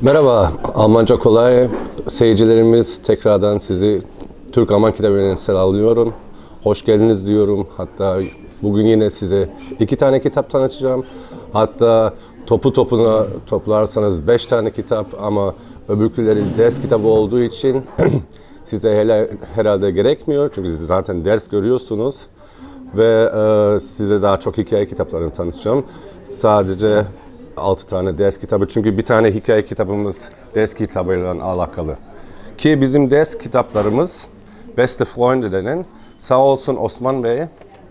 Merhaba, Almanca Kolay seyircilerimiz, tekrardan sizi Türk-Alman kitabından selamlıyorum. Hoş geldiniz diyorum. Hatta bugün yine size 2 tane kitap tanıtacağım. Hatta topu topuna toplarsanız 5 tane kitap, ama öbürküleri ders kitabı olduğu için size herhalde gerekmiyor. Çünkü siz zaten ders görüyorsunuz. Ve size daha çok hikaye kitaplarını tanıtacağım. Sadece 6 tane ders kitabı. Çünkü bir tane hikaye kitabımız ders kitabıyla alakalı. Ki bizim ders kitaplarımız Beste Freunde denen. Sağ olsun Osman Bey.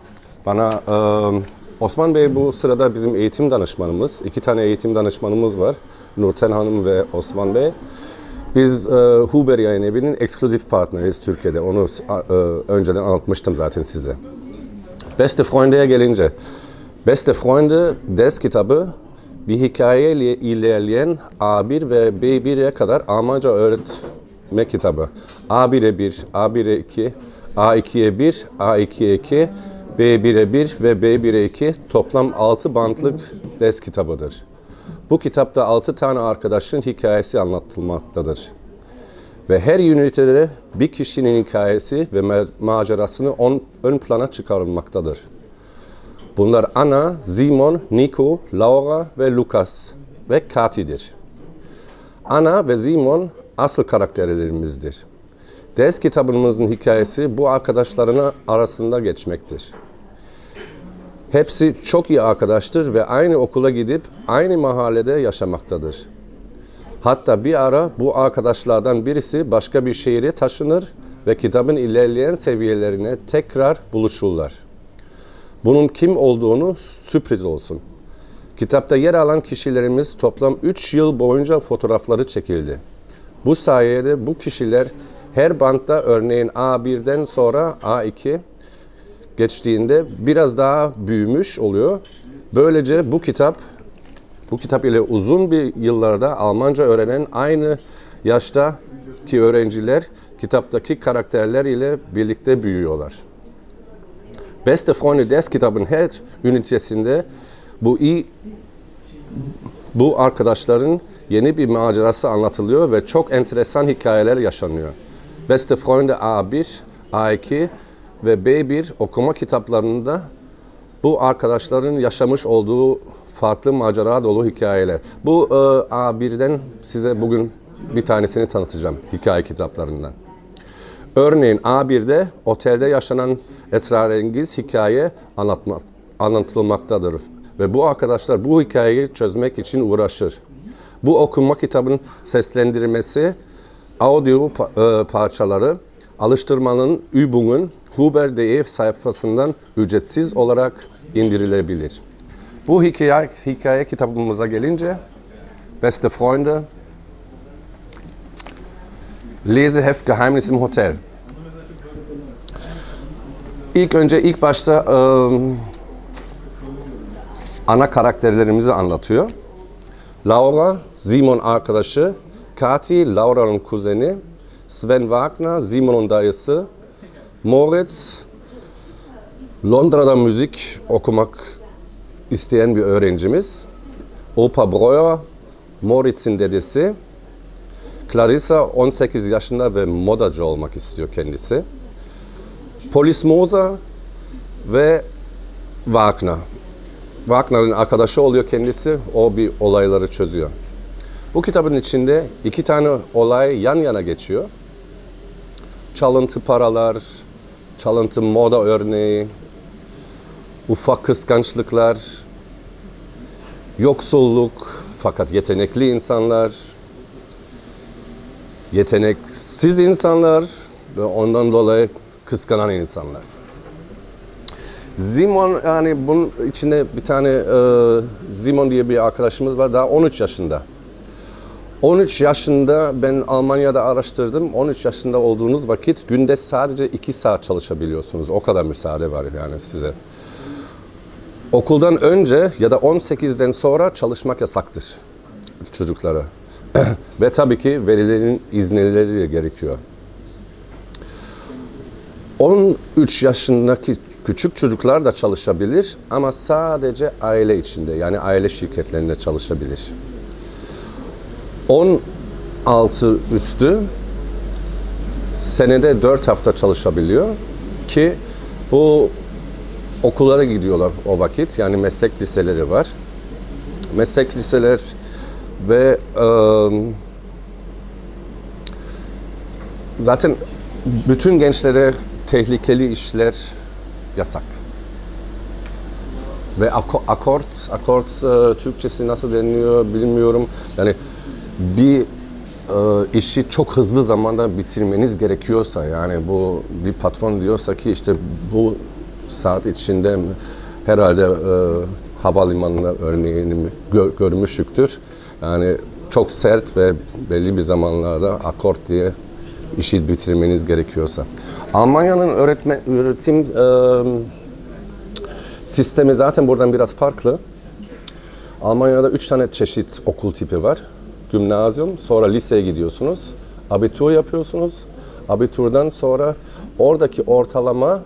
Osman Bey bu sırada bizim eğitim danışmanımız. 2 tane eğitim danışmanımız var. Nurten Hanım ve Osman Bey. Biz Huber Yayın Evi'nin ekskluzif partneriyiz Türkiye'de. Onu önceden anlatmıştım zaten size. Beste Freunde'ye gelince. Beste Freunde ders kitabı bir hikayeyle ilerleyen A1 ve B1'e kadar Almanca öğretme kitabı. A1'e 1, A1'e 2, A2'ye 1, A2'ye 2, B1'e 1 ve B1'e 2 toplam 6 bantlık ders kitabıdır. Bu kitapta 6 tane arkadaşın hikayesi anlatılmaktadır. Ve her ünitede bir kişinin hikayesi ve macerasını ön plana çıkarılmaktadır. Bunlar Anna, Simon, Nico, Laura ve Lukas ve Kati'dir. Anna ve Simon asıl karakterlerimizdir. Ders kitabımızın hikayesi bu arkadaşların arasında geçmektir. Hepsi çok iyi arkadaştır ve aynı okula gidip aynı mahallede yaşamaktadır. Hatta bir ara bu arkadaşlardan birisi başka bir şehre taşınır ve kitabın ilerleyen seviyelerine tekrar buluşurlar. Bunun kim olduğunu sürpriz olsun. Kitapta yer alan kişilerimiz toplam 3 yıl boyunca fotoğrafları çekildi. Bu sayede bu kişiler her bantta, örneğin A1'den sonra A2 geçtiğinde biraz daha büyümüş oluyor. Böylece bu kitap ile uzun bir yıllarda Almanca öğrenen aynı yaştaki öğrenciler kitaptaki karakterler ile birlikte büyüyorlar. Beste Freunde ders kitabının her ünitesinde bu arkadaşların yeni bir macerası anlatılıyor ve çok enteresan hikayeler yaşanıyor. Beste Freunde A1, A2 ve B1 okuma kitaplarında bu arkadaşların yaşamış olduğu farklı macera dolu hikayeler. Bu A1'den size bugün bir tanesini tanıtacağım hikaye kitaplarından. Örneğin A1'de otelde yaşanan esrarengiz hikaye anlatılmaktadır. Ve bu arkadaşlar bu hikayeyi çözmek için uğraşır. Bu okuma kitabının seslendirmesi, audio parçaları, alıştırmanın Übungen Huber.de sayfasından ücretsiz olarak indirilebilir. Bu hikaye kitabımıza gelince Beste Freunde, Leseheft Geheimnis im Hotel. İlk başta ana karakterlerimizi anlatıyor. Laura, Simon arkadaşı, Kati, Laura'nın kuzeni, Sven Wagner, Simon'un dayısı, Moritz, Londra'da müzik okumak isteyen bir öğrencimiz, Opa Breuer, Moritz'in dedesi, Clarissa 18 yaşında ve modacı olmak istiyor kendisi. Polis Moser ve Wagner. Wagner'ın arkadaşı oluyor kendisi, o bir olayları çözüyor. Bu kitabın içinde 2 tane olay yan yana geçiyor. Çalıntı paralar, çalıntı moda örneği, ufak kıskançlıklar, yoksulluk fakat yetenekli insanlar, yeteneksiz insanlar ve ondan dolayı kıskanan insanlar. Simon, yani bunun içinde bir tane Simon diye bir arkadaşımız var, daha 13 yaşında. 13 yaşında ben Almanya'da araştırdım. 13 yaşında olduğunuz vakit günde sadece 2 saat çalışabiliyorsunuz. O kadar müsaade var yani size. Okuldan önce ya da 18'den sonra çalışmak yasaktır çocuklara. Ve tabii ki velilerin izinleri gerekiyor. 13 yaşındaki küçük çocuklar da çalışabilir ama sadece aile içinde, yani aile şirketlerinde çalışabilir. 16 üstü senede 4 hafta çalışabiliyor ki bu okullara gidiyorlar o vakit. Yani meslek liseleri var. Meslek liseler ve zaten bütün gençlere tehlikeli işler yasak. Ve akort Türkçesi nasıl deniliyor bilmiyorum. Yani bir işi çok hızlı zamanda bitirmeniz gerekiyorsa, yani bu bir patron diyorsa ki işte bu saat içinde herhalde havalimanına örneğini görmüştür. Yani çok sert ve belli bir zamanlarda akort diye işi bitirmeniz gerekiyorsa. Almanya'nın öğretim sistemi zaten buradan biraz farklı. Almanya'da 3 tane çeşit okul tipi var. Gimnazyum, sonra liseye gidiyorsunuz, abitur yapıyorsunuz. Abiturdan sonra oradaki ortalamadan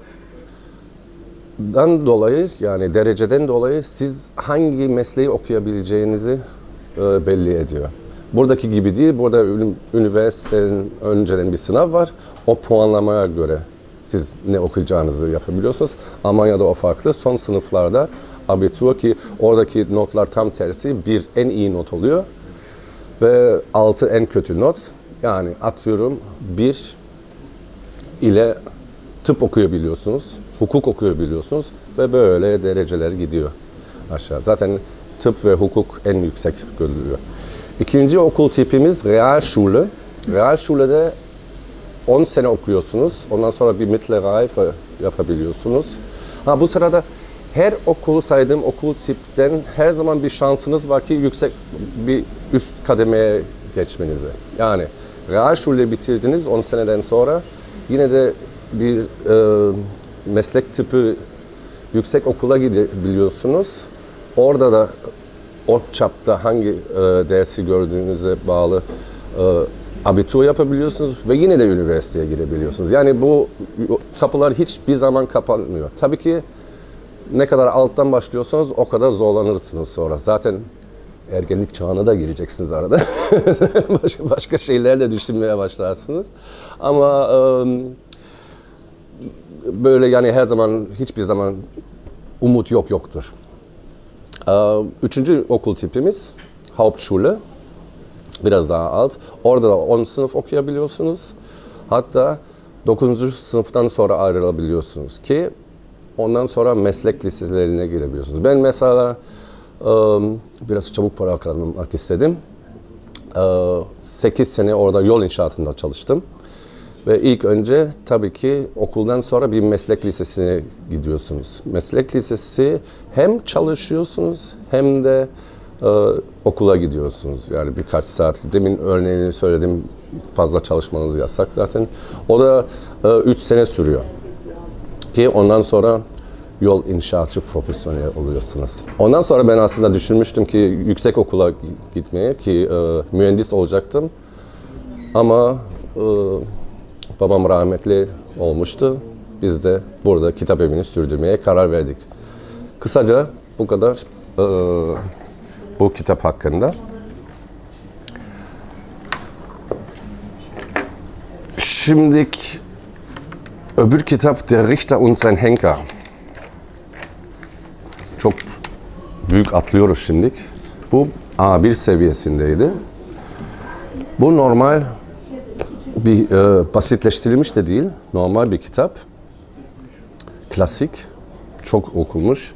dolayı, yani dereceden dolayı siz hangi mesleği okuyabileceğinizi belli ediyor. Buradaki gibi değil, burada üniversitenin önceden bir sınav var. O puanlamaya göre siz ne okuyacağınızı yapabiliyorsunuz. Almanya'da o farklı. Son sınıflarda abitur, ki oradaki notlar tam tersi. 1 en iyi not oluyor ve 6 en kötü not. Yani atıyorum 1 ile tıp okuyabiliyorsunuz, hukuk okuyabiliyorsunuz ve böyle dereceler gidiyor aşağı. Zaten tıp ve hukuk en yüksek görülüyor. İkinci okul tipimiz Realschule. Realschule'de 10 sene okuyorsunuz. Ondan sonra bir Mittlere Reife yapabiliyorsunuz. Bu sırada her okulu saydığım okul tipten her zaman bir şansınız var ki yüksek bir üst kademeye geçmenize. Yani Realschule bitirdiniz 10 seneden sonra, yine de bir meslek tipi yüksek okula gidebiliyorsunuz. Orada da o çapta hangi dersi gördüğünüze bağlı abitur yapabiliyorsunuz ve yine de üniversiteye girebiliyorsunuz. Yani bu kapılar hiçbir zaman kapanmıyor. Tabii ki ne kadar alttan başlıyorsanız o kadar zorlanırsınız sonra. Zaten ergenlik çağına da gireceksiniz arada. başka şeyler de düşünmeye başlarsınız. Ama böyle yani her zaman, hiçbir zaman umut yoktur. Üçüncü okul tipimiz Hauptschule. Biraz daha alt. Orada da 10 sınıf okuyabiliyorsunuz. Hatta 9. sınıftan sonra ayrılabiliyorsunuz ki ondan sonra meslek liselerine girebiliyorsunuz. Ben mesela biraz çabuk para kazanmak istedim. 8 sene orada yol inşaatında çalıştım. Ve ilk önce tabii ki okuldan sonra bir meslek lisesine gidiyorsunuz. Meslek lisesi hem çalışıyorsunuz hem de okula gidiyorsunuz. Yani birkaç saat, demin örneğini söyledim, fazla çalışmanız yasak zaten. O da 3 sene sürüyor. Ki ondan sonra yol inşaatçı profesyonel oluyorsunuz. Ondan sonra ben aslında düşünmüştüm ki yüksek okula gitmeye, ki mühendis olacaktım. Ama babam rahmetli olmuştu. Biz de burada kitap evini sürdürmeye karar verdik. Kısaca bu kadar bu kitap hakkında. Şimdi öbür kitap Der Richter und sein Henker. Çok büyük atlıyoruz şimdi. Bu A1 seviyesindeydi. Bu normal bir basitleştirilmiş de değil, normal bir kitap. Klasik, çok okunmuş.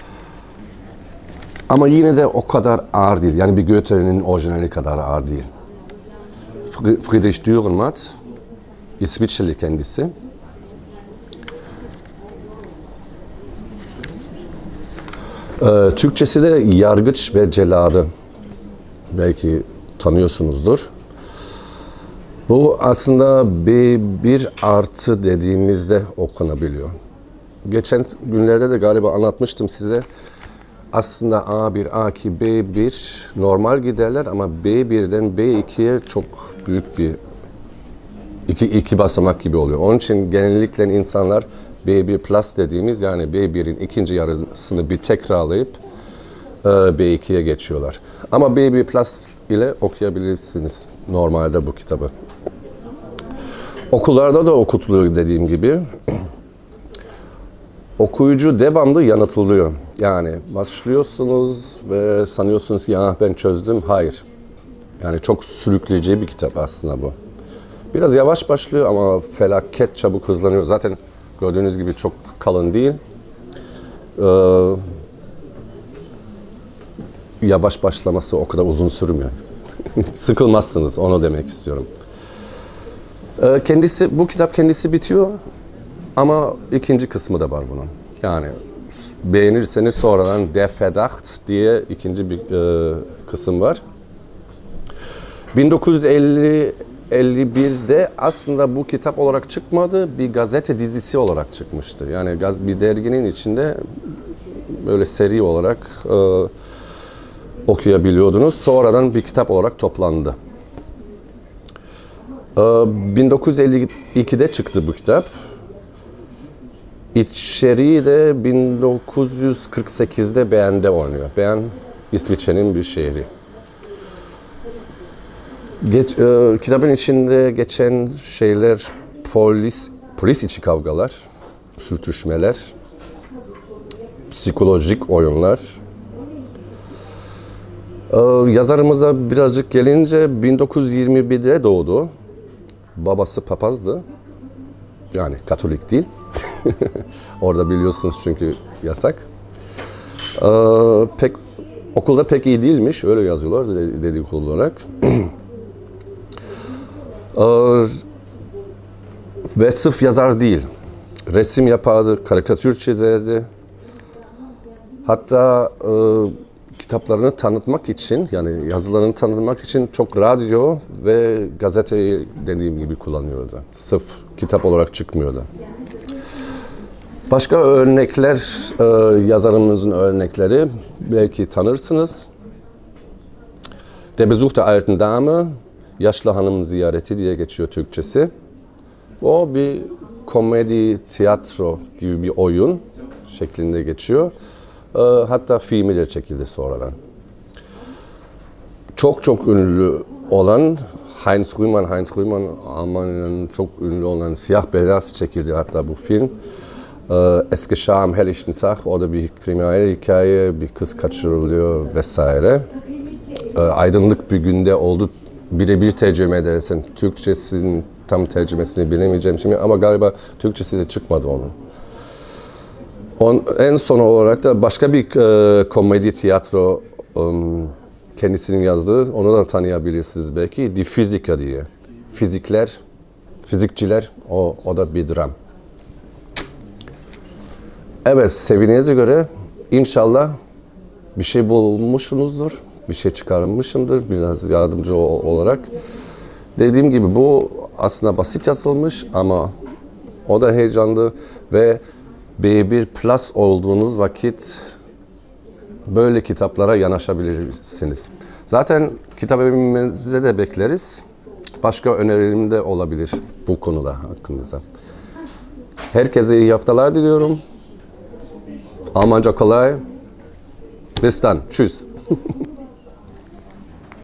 Ama yine de o kadar ağır değil. Yani bir Goethe'nin orijinali kadar ağır değil. Friedrich Dürrenmatt, İsviçreli kendisi. Türkçesi de Yargıç ve Celadı. Belki tanıyorsunuzdur. Bu aslında B1 artı dediğimizde okunabiliyor. Geçen günlerde de galiba anlatmıştım size. Aslında A1, A2, B1 normal giderler ama B1'den B2'ye çok büyük bir iki basamak gibi oluyor. Onun için genellikle insanlar B1 Plus dediğimiz, yani B1'in ikinci yarısını bir tekrarlayıp B2'ye geçiyorlar. Ama B1 Plus ile okuyabilirsiniz normalde bu kitabı. Okullarda da okutuluyor dediğim gibi. Okuyucu devamlı yanıltılıyor. Yani başlıyorsunuz ve sanıyorsunuz ki ben çözdüm. Hayır. Yani çok sürükleyici bir kitap aslında bu. Biraz yavaş başlıyor ama felaket çabuk hızlanıyor. Zaten gördüğünüz gibi çok kalın değil. Yavaş başlaması o kadar uzun sürmüyor. Sıkılmazsınız, onu demek istiyorum. Bu kitap kendisi bitiyor ama ikinci kısmı da var bunun. Yani beğenirseniz sonradan Der Verdacht diye ikinci bir kısım var. 1951'de aslında bu kitap olarak çıkmadı, bir gazete dizisi olarak çıkmıştı. Yani bir derginin içinde böyle seri olarak okuyabiliyordunuz. Sonradan bir kitap olarak toplandı. 1952'de çıktı bu kitap. İçeriği de 1948'de Bern'de oynuyor. Bern, İsviçre'nin bir şehri. Kitabın içinde geçen şeyler polis içi kavgalar, sürtüşmeler, psikolojik oyunlar. Yazarımıza birazcık gelince 1921'de doğdu. Babası papazdı. Yani Katolik değil. Orada biliyorsunuz çünkü yasak. Okulda pek iyi değilmiş, öyle yazıyorlar dedikodu olarak. Ve sırf yazar değil. Resim yapardı, karikatür çizerdi. Hatta kitaplarını tanıtmak için, yani yazılarını tanıtmak için çok radyo ve gazeteyi dediğim gibi kullanıyordu. Sırf kitap olarak çıkmıyordu. Başka örnekler, yazarımızın örnekleri belki tanırsınız. Der Besuch der alten Dame, Yaşlı Hanım Ziyareti diye geçiyor Türkçesi. O bir komedi, tiyatro gibi bir oyun şeklinde geçiyor. Hatta filmi de çekildi sonradan. Çok ünlü olan Heinz Rühmann, Almanya'nın çok ünlü olan Siyah Beyaz çekildi hatta bu film. Es geschah am helllichten Tag, orada bir kriminal hikaye, bir kız kaçırılıyor vesaire. Aydınlık bir günde oldu, birebir tercüme edersen. Türkçesinin tam tercümesini bilemeyeceğim şimdi ama galiba Türkçesi de çıkmadı onun. En son olarak da başka bir komedi tiyatro kendisinin yazdığı, onu da tanıyabilirsiniz belki. Die Physiker diye. Fizikçiler, o da bir dram. Evet, sevinize göre inşallah bir şey bulmuşsunuzdur, bir şey çıkarmışımdır biraz yardımcı olarak. Dediğim gibi bu aslında basit yazılmış ama o da heyecanlı ve B1 Plus olduğunuz vakit böyle kitaplara yanaşabilirsiniz. Zaten kitap evimizde de bekleriz. Başka önerilerim de olabilir bu konuda hakkınızda. Herkese iyi haftalar diliyorum. Almanca kolay. Bis dann. Tschüss.